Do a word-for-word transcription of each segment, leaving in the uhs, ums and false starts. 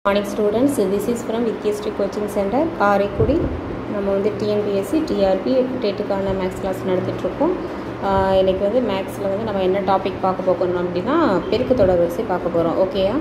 Morning students, this is from Vikyasri Coaching Center, Karaikudi. நம்ம வந்து T N P S C, T R P டெட்டுக்கான maths class நடத்திட்டு இருக்கோம். இன்னைக்கு வந்து மேக்ஸில் வந்து நம்ம என்ன டாபிக் பார்க்க போகிறோம் அப்படின்னா பெருக்கு தொடர் வரிசை பார்க்க போகிறோம். ஓகேயா?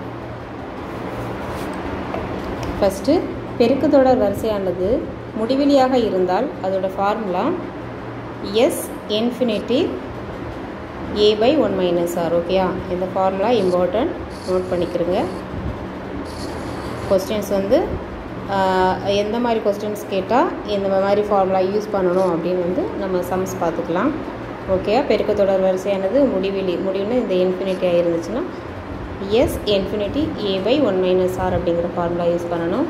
ஃபஸ்ட்டு பெருக்கு தொடர் வரிசையானது முடிவிலியாக இருந்தால் அதோட formula S infinity A by one minus R. ஓகேயா? இந்த ஃபார்முலா இம்பார்ட்டன்ட், நோட் பண்ணிக்கிறங்க. கொஸ்டின்ஸ் வந்து எந்த மாதிரி கொஸ்டின்ஸ் கேட்டால் எந்த மாதிரி ஃபார்முலா யூஸ் பண்ணணும் அப்படின்னு வந்து நம்ம சம்ஸ் பார்த்துக்கலாம். ஓகே, பெருக்க தொடர் வரிசையானது முடிவிலி முடிவுன்னு இந்த இன்ஃபினிட்டியாக இருந்துச்சுன்னா S infinity A by one minus R அப்படிங்கிற ஃபார்முலா யூஸ் பண்ணணும்.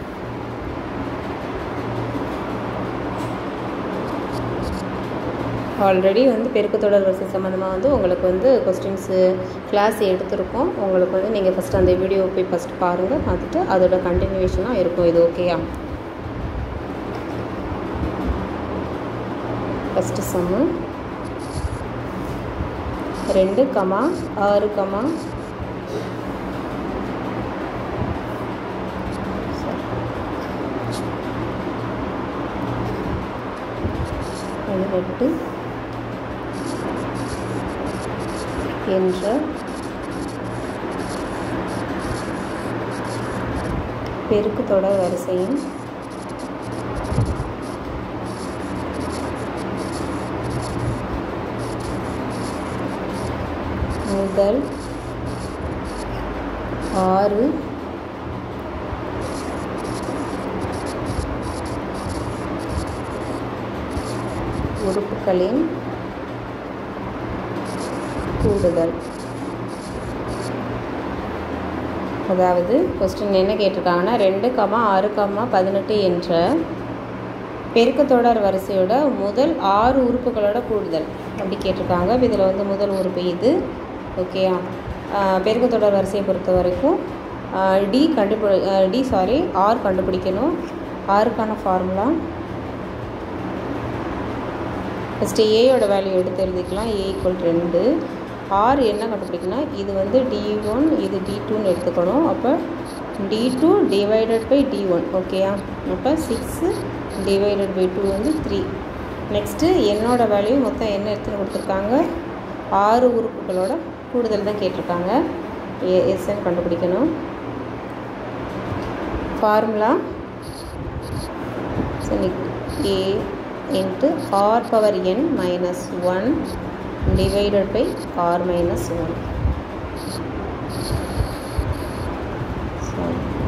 ஆல்ரெடி வந்து பெருக்கு தொடர் வரிசை சம்மந்தமாக வந்து உங்களுக்கு வந்து கொஸ்டின்ஸு கிளாஸ் எடுத்திருக்கோம். உங்களுக்கு வந்து நீங்கள் ஃபஸ்ட்டு அந்த வீடியோ போய் ஃபஸ்ட்டு பாருங்கள், பார்த்துட்டு அதோட கண்டினியூவேஷனாக இருக்கும் இது. ஓகேயா? ஃபஸ்ட்டு சம்மு ரெண்டு கமா ஆறு கமா பதினெட்டு என்ற பெருக்கு தொடர் வரிசையின் முதல் ஆறு உறுப்புகளின் கூடுதல். அதாவது கொஸ்டின் என்ன கேட்டிருக்காங்கன்னா ரெண்டு கமா ஆறு கமா பதினெட்டு என்ற பெருக்கு தொடர் வரிசையோட முதல் ஆறு உறுப்புகளோட கூடுதல் அப்படி கேட்டிருக்காங்க. இதில் வந்து முதல் உறுப்பு இது. ஓகேயா? பெருக்கு தொடர் வரிசையை பொறுத்த வரைக்கும் டி கண்டுபிடி டி சாரி ஆர் கண்டுபிடிக்கணும். ஆறுக்கான ஃபார்முலா ஃபஸ்ட்டு ஏயோட வேல்யூ எடுத்து எழுதிக்கலாம். ஏ ஈக்குவல் ரெண்டு. ஆர் என்ன கண்டுபிடிக்கணும், இது வந்து டி ஒன் இது டி டூன்னு எடுத்துக்கணும். அப்போ T two divided by T one. ஓகேயா? அப்போ சிக்ஸு டிவைடட் பை டூ வந்து த்ரீ. நெக்ஸ்ட்டு என்னோட வேல்யூ மொத்தம் என்ன எடுத்துன்னு கொடுத்துருக்காங்க, ஆறு உறுப்புகளோட கூடுதல் தான் கேட்டிருக்காங்க. ஏ எஸ்ன்னு கண்டுபிடிக்கணும். ஃபார்முலா சரி A into r power n minus one divided by r minus one. So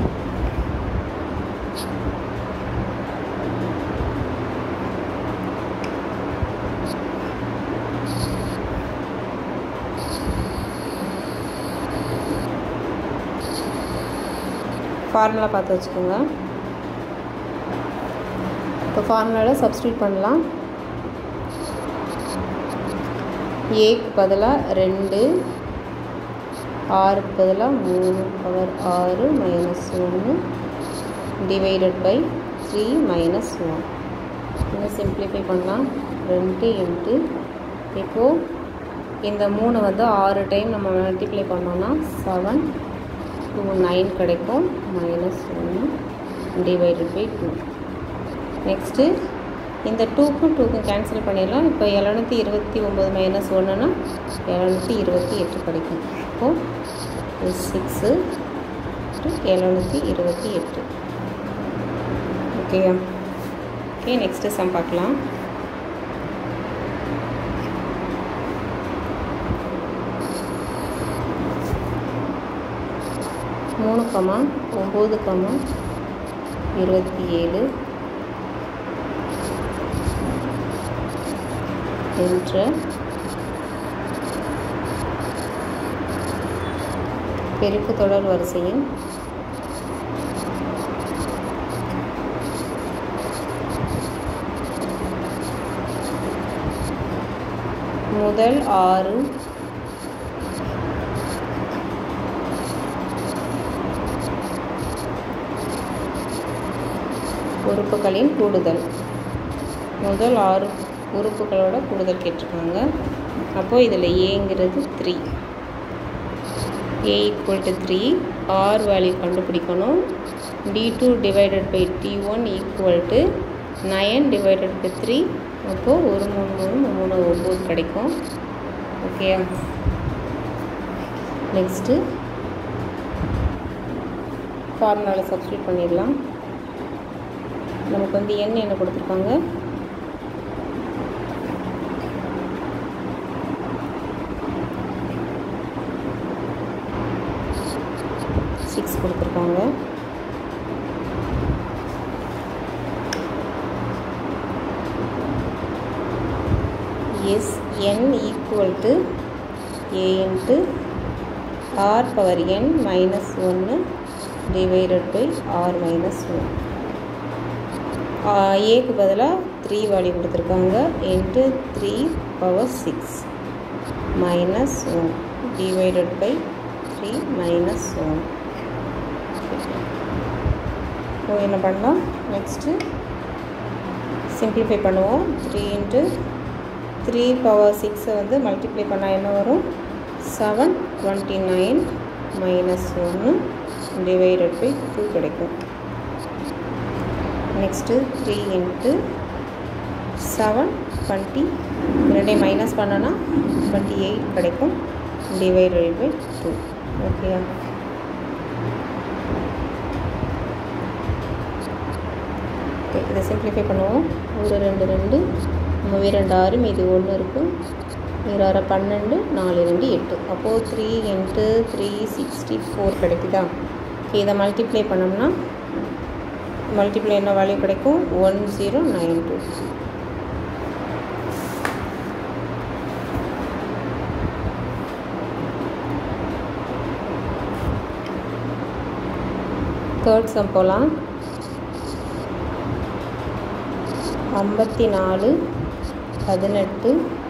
formula பார்த்து வச்சுக்கோங்க. இப்போ ஃபார்முலாவில் சப்ஸ்டியூட் பண்ணலாம். ஏக்கு பதிலாக ரெண்டு, ஆறுக்கு பதிலாக மூணு பவர் ஆறு மைனஸ் ஒன்று divided by three minus one. இன்னும் சிம்ப்ளிஃபை பண்ணலாம். ரெண்டு இன்ட்டு இப்போது இந்த மூணு வந்து ஆறு டைம் நம்ம மல்டிப்ளை பண்ணோன்னா செவன் டூ நைன் கிடைக்கும். மைனஸ் ஒன்று டிவைடட் பை டூ. நெக்ஸ்ட்டு இந்த டூக்கும் டூக்கும் கேன்சல் பண்ணிடலாம். இப்போ எழுநூற்றி இருபத்தி ஒம்பது மைனஸ் ஒன்றுனா எழுநூற்றி இருபத்தி எட்டு கிடைக்கும். இப்போது சிக்ஸு எழுநூற்றி இருபத்தி எட்டு. ஓகேயா? ஓகே, நெக்ஸ்ட்டு சம் பார்க்கலாம். மூணு கமா ஒம்பது கமா இருபத்தி ஏழு என்ற பெருக்கு தொடர் வரிசையின் முதல் ஆறு உறுப்புகளின் கூடுதல். முதல் ஆறு உறுப்புகளோட கூடுதல் கேட்டிருக்காங்க. அப்போது இதில் ஏங்கிறது three. a equal to three, r value கண்டுபிடிக்கணும். d two divided by d one equal to nine divided by three. அப்போது ஒரு மூணு மூணு மூணு ஒம்பது கிடைக்கும். ஓகேயா? நெக்ஸ்ட்டு ஃபார்முலாவில் சப்ஸ்டியூட் பண்ணிடலாம். நமக்கு வந்து n என்ன கொடுத்துருக்காங்க? சிக்ஸ் கொடுத்துருக்காங்க. S n equal to a into R power n minus ஒன்று divided by R minus one. ஏக்கு பதிலாக த்ரீ வேல்யூ கொடுத்துருக்காங்க. Into three power six minus one divided by three minus one. So என்ன பண்ணலாம்? Next simplify பண்ணுவோம். Three into three power சிக்ஸை வந்து multiply பண்ணால் என்ன வரும்? செவன் டுவெண்ட்டி நைன் மைனஸ் ஒன்று டிவைடட் பை டூ கிடைக்கும். Next three into seven twenty ரெண்டே மைனஸ் பண்ணோன்னா டுவெண்ட்டி எயிட் கிடைக்கும் டிவைடட் பை டூ. ஓகேயா? இதை சிம்பிளிஃபை பண்ணுவோம். ஒரு ரெண்டு ரெண்டு மூவி ரெண்டு ஆறு மீது ஒன்று இருக்கும். ஆறு பன்னெண்டு நாலு ரெண்டு எட்டு. அப்போது three into three sixty four கிடைக்குதா? இதை மல்டிப்ளை பண்ணோம்னா மல்டிப்ளை என்ன வேல்யூ கிடைக்கும்? One zero nine two. Third sum போகலாம். ஐம்பத்தி நாலு பதினெட்டு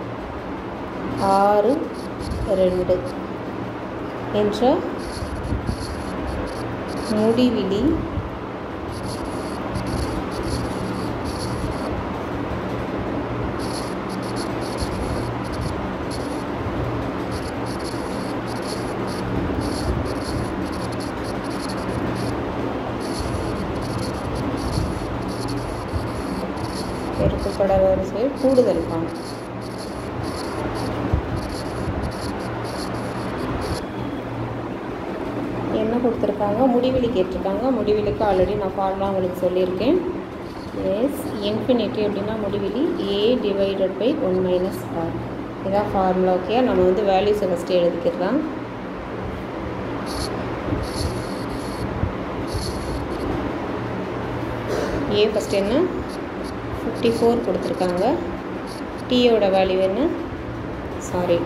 ஆறு ரெண்டு என்ற முடிவிலி பெருக்குப்பட வரிசையில் கூடுதல் காணும். என்ன கொடுத்துருக்காங்க? முடிவிலி கேட்டிருக்காங்க. முடிவிலிக்கு ஆல்ரெடி நான் ஃபார்முலா உங்களுக்கு சொல்லியிருக்கேன். எஸ் இன்ஃபினிட்டி அப்படின்னா முடிவிலி A divided by one minus R. இதான் ஃபார்முலா. ஓகே, நம்ம வந்து வேல்யூஸை ஃபஸ்ட்டு எழுதிக்கிறலாம். ஏ ஃபஸ்ட் என்ன? ஃபிஃப்டி ஃபோர் கொடுத்துருக்காங்க. டீயோட வேல்யூ என்ன? சாரி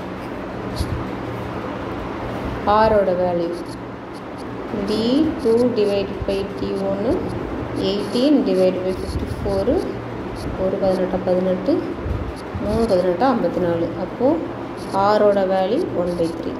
ஆரோட value T two divided by T ஒன்று eighteen divided by fifty four. ஒரு பதினெட்டா பதினெட்டு மூணு பதினெட்டா ஐம்பத்தி நாலு. அப்போது ஆரோட value one by three.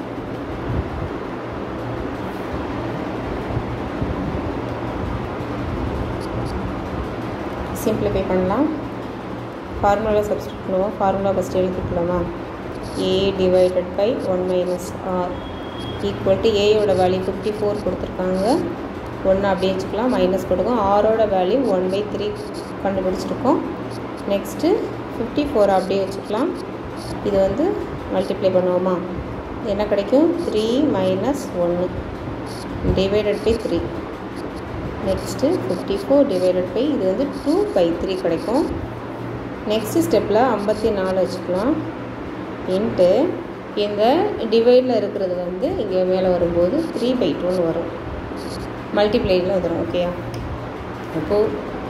Simplify பண்ணலாம். ஃபார்முலா சப்ஸ்டியூட் பண்ணுவோம். ஃபார்முலா ஃபஸ்ட்டு எழுதிக்கலாமா? A divided by one minus R equal to ஏயோட value fifty four கொடுத்துருக்காங்க. ஒன்று அப்படியே வச்சுக்கலாம், மைனஸ் கொடுக்கும். ஆரோட வேல்யூ ஒன் பை த்ரீ கண்டுபிடிச்சிருக்கோம். நெக்ஸ்ட்டு ஃபிஃப்டி ஃபோர் அப்படியே வச்சுக்கலாம். இது வந்து மல்டிப்ளை பண்ணுவோமா? என்ன கிடைக்கும்? த்ரீ மைனஸ் ஒன்று divided by three. Next fifty four divided by இது வந்து டூ பை த்ரீ கிடைக்கும். நெக்ஸ்ட்டு ஸ்டெப்பில் ஐம்பத்தி நாலு வச்சுக்கலாம். இன்ட்டு இந்த டிவைடில் இருக்கிறது வந்து இங்கே மேலே வரும்போது த்ரீ பை டூன்னு வரும். மல்டிப்ளையில் வந்துடும். ஓகேயா? அப்போது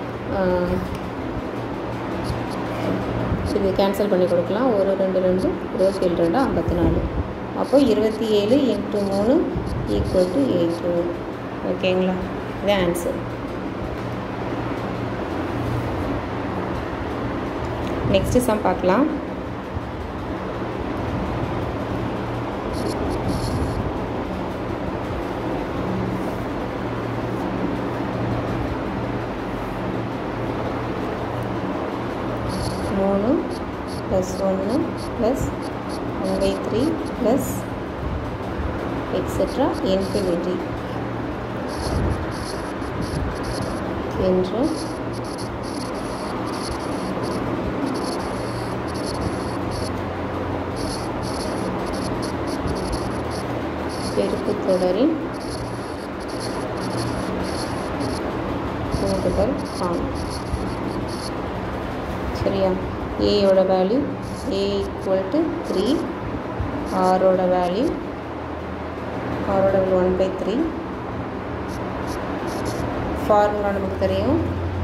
இது கேன்சல் பண்ணி கொடுக்கலாம். ஒரு ரெண்டு ரெண்டு இருபத்தி ஏழு ரெண்டு ஐம்பத்தி நாலு. அப்போது இருபத்தி ஏழு இன்ட்டு மூணு ஈக்குவல் டு எயிட்டு. ஓகேங்களா? இது ஆன்சர். நெக்ஸ்ட் சம் பார்க்கலாம். மூணு ப்ளஸ் ஒன்று plus one by three plus etcetera infinity என்ற பெருக்குத் தொடரின் கூடுதல் ஃபார்ம். சரியா? ஏயோட value A equal to three, ஆரோட வேல்யூ ஆரோட value one by three. Formula நமக்கு தெரியும்,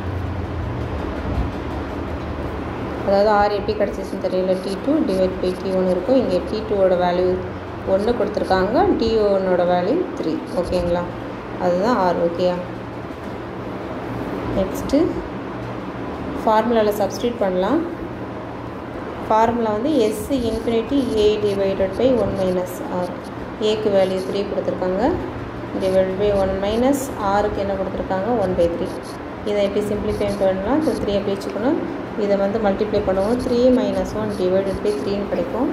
அதாவது ஆர் எப்படி கிடச்சிச்சுன்னு தெரியல. T two divide by T one இருக்கும். இங்கே டி டூவோட வேல்யூ ஒன்று கொடுத்துருக்காங்க, டி ஒன்னோட வேல்யூ த்ரீ. ஓகேங்களா? அதுதான் ஆர். ஓகேயா? நெக்ஸ்ட்டு ஃபார்முலாவில் சப்ஸ்டியூட் பண்ணலாம். ஃபார்முலா வந்து S infinity A divided by one minus R. ஏக்கு வேல்யூ த்ரீ கொடுத்துருக்காங்க, டிவைட் பை ஒன் மைனஸ் ஆருக்கு என்ன கொடுத்துருக்காங்க, ஒன் பை த்ரீ. இதை எப்படி சிம்பிளிஃபை பண்ணலாம்? ஸோ த்ரீ எப்படி வச்சுக்கணும், இதை வந்து மல்டிப்ளை பண்ணுவோம். Three minus one divided by த்ரீன்னு கிடைக்கும்.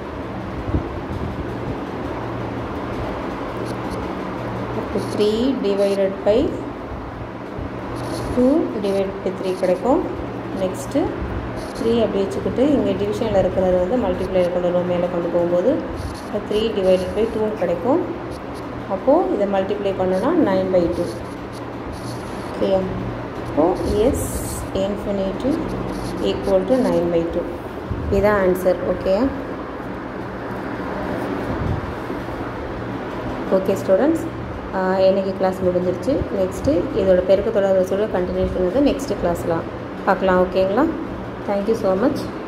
அப்போ three divided by two divide by three கிடைக்கும். நெக்ஸ்ட்டு த்ரீ அப்படி வச்சுக்கிட்டு இங்கே டிவிஷனில் இருக்கிறது வந்து மல்டிப்ளையில் கொண்டு வருவோம் மேலே கொண்டு போகும்போது. இப்போ த்ரீ டிவைடட் பை டூன்னு கிடைக்கும். அப்போது இதை மல்டிப்ளை பண்ணோன்னா நைன் பை டூ. ஓகே, அப்போது S infinity equal to nine by two. இதுதான் ஆன்சர். ஓகே ஓகே ஸ்டூடெண்ட்ஸ், இன்றைக்கி கிளாஸ் முடிஞ்சிருச்சு. நெக்ஸ்ட்டு இதோட பெருக்க தொடர் வசூலை கண்டினியூ பண்ணுறது நெக்ஸ்ட்டு கிளாஸ்லாம் பார்க்கலாம். ஓகேங்களா? Thank you so much.